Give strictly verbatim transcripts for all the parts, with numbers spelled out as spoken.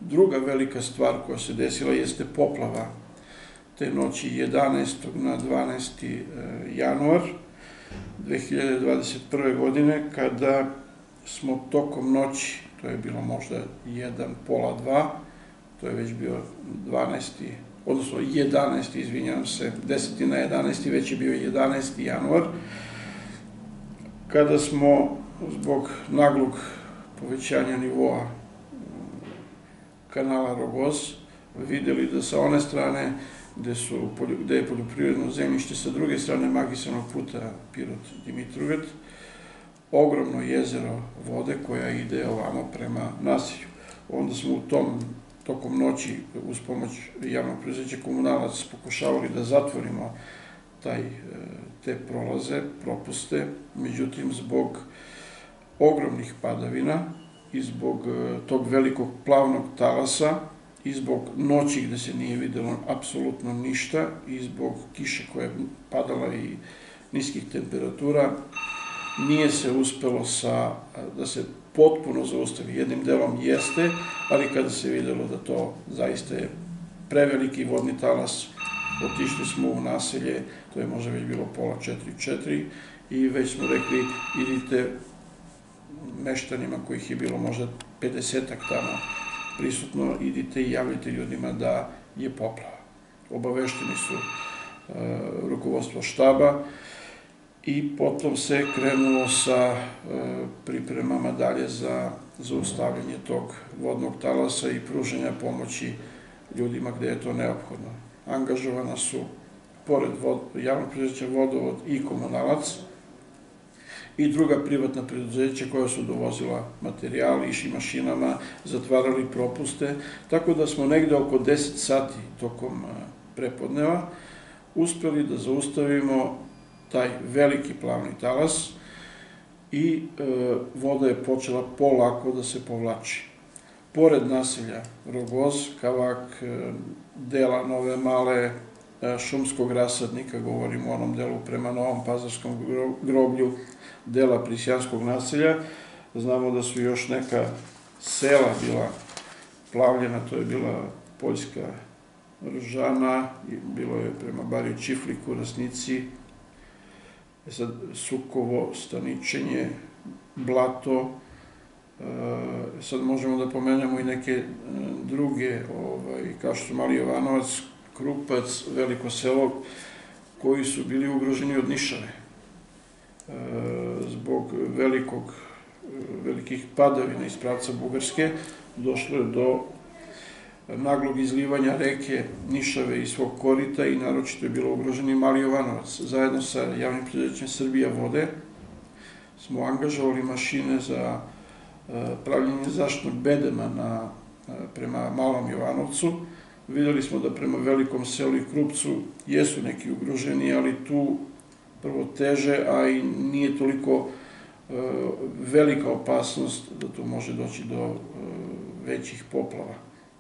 Druga velika stvar koja se desila jeste poplava te noći jedanaestog na dvanaesti januar dve hiljade dvadeset prve. godine, kada smo tokom noći, to je bilo možda jedan, pola dva, to je već bio dvanaesti, odnosno jedanaesti, izvinjavam se, deseti na jedanaesti, već je bio jedanaesti januar, kada smo zbog naglog povećanja nivoa kanala Rogoz videli da sa one strane gde je poljoprivredno zemljište, sa druge strane magistralnog puta Pirot-Dimitrovgrad, ogromno jezero vode koja ide ovamo prema naselju. Onda smo u tom, tokom noći, uz pomoć javnog preduzeća Komunalac, pokušavali da zatvorimo taj, te prolaze, propuste, međutim, zbog ogromnih padavina i zbog tog velikog plavnog talasa i zbog noći gde se nije videlo apsolutno ništa i zbog kiše koja je padala i niskih temperatura, nije se uspelo da se potpuno zaustavi. Jednim delom jeste, ali kada se videlo da to zaista je preveliki vodni talas, otišli smo u naselje, to je možda već bilo pola četiri, četiri, i već smo rekli, idite meštanima kojih je bilo možda pedesetak tamo prisutno, idite i javljate ljudima da je poplava. Obavešteni su rukovodstvo štaba i potom se krenulo sa pripremama dalje za zaustavljanje tog vodnog talasa i pružanja pomoći ljudima gde je to neophodno. Angažovana su, pored javnog preduzeća Vodovod, i Komunalac i druga privatna preduzeća koja su dovozila materijal, išli mašinama, zatvarali propuste, tako da smo negde oko deset sati tokom prepodneva uspeli da zaustavimo taj veliki plavni talas i voda je počela polako da se povlači. Pored naselja Rogoz, Kavak, dela Nove Male, Šumskog rasadnika, govorimo o onom delu prema Novom Pazarskom groblju, dela Prisjanskog naselja, znamo da su još neka sela bila plavljena, to je bila Poljska Ržana, bilo je prema Bariju Čifliku, Rasnici, Sukovo, Staničenje, Blato, sad možemo da pomenemo i neke druge, kao što su Mali Jovanovac, Krupac, Veliko selo, koji su bili ugroženi od nišave. Zbog velikih padavina iz pravca Bugarske došlo je do naglog izlivanja reke Nišave iz svog korita i naročito je bilo ugroženi Mali Jovanovac. Zajedno sa javnim preduzećem Srbija vode smo angažovali mašine za pravljenje zaštitnog bedema prema Malom Jovanovcu. Videli smo da prema Velikom selu i Krupcu jesu neki ugroženi, ali tu prvo teže, a i nije toliko velika opasnost da tu može doći do većih poplava.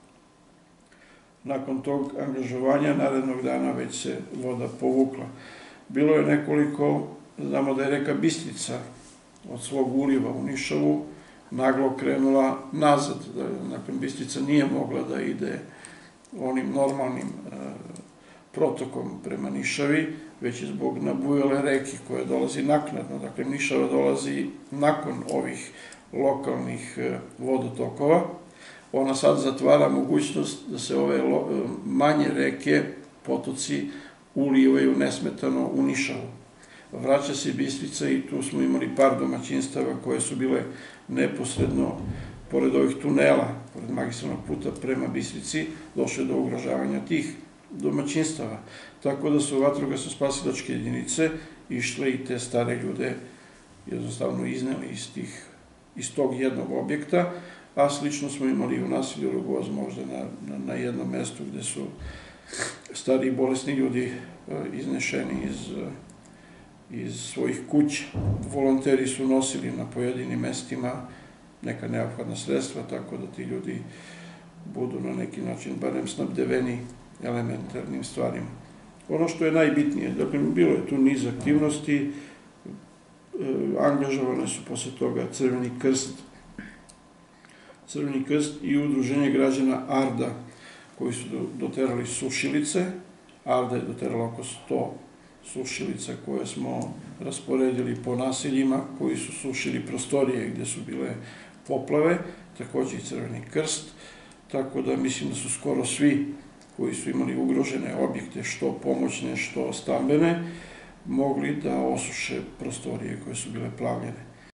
Nakon tog angažovanja, narednog dana već se voda povukla. Bilo je nekoliko, znamo da je reka Bistrica od svog uliva u Nišavu naglo krenula nazad. Nakon Bistrica nije mogla da ide onim normalnim protokom prema Nišavi, već je zbog nabujale reke koja dolazi naknadno. Dakle, Nišava dolazi nakon ovih lokalnih vodotokova. Ona sad zatvara mogućnost da se ove manje reke, potoci, ulivaju nesmetano u Nišavu. Vraća se Bistrica i tu smo imali par domaćinstava koje su bile neposredno pored ovih tunela, pored magistralnog puta prema Bistrici, došle do ugrožavanja tih domaćinstava. Tako da su vatrogasno-spasilačke jedinice išle i te stare ljude jednostavno izneli iz tog jednog objekta, a slično smo imali i u naselju Rogoz, možda na jednom mestu gde su stari i bolesni ljudi iznešeni iz svojih kuća. Volonteri su nosili na pojedinim mestima neka neophodna sredstva, tako da ti ljudi budu na neki način barem snabdeveni elementarnim stvarima. Ono što je najbitnije, dakle, bilo je tu niz aktivnosti, angažovane su posle toga Crveni krst, Crveni krst i udruženje građana Arda, koji su doterali sušilice. Arda je doterala oko sto sušilica koje smo rasporedili po naseljima, koji su sušili prostorije gde su bile poplave, takođe i Crveni krst, tako da mislim da su skoro svi koji su imali ugrožene objekte, što pomoćne, što stambene, mogli da osuše prostorije koje su bile plavljene.